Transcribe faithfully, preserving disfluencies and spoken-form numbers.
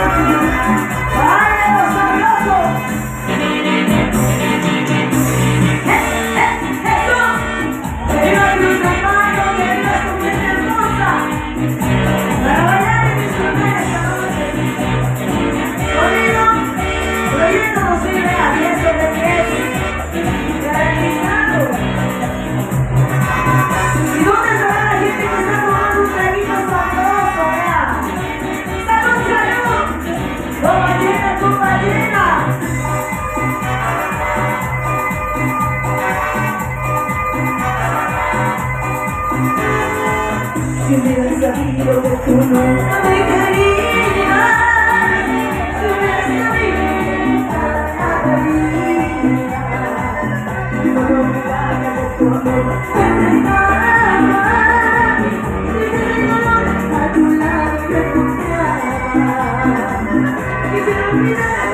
Si hubieras sabido que tú nunca me querías, si hubieras sabido que nunca me querías, no me olvidaría de tu amor, me entregaba, si te regaló a tu lado y te confiaba, quisiera olvidar.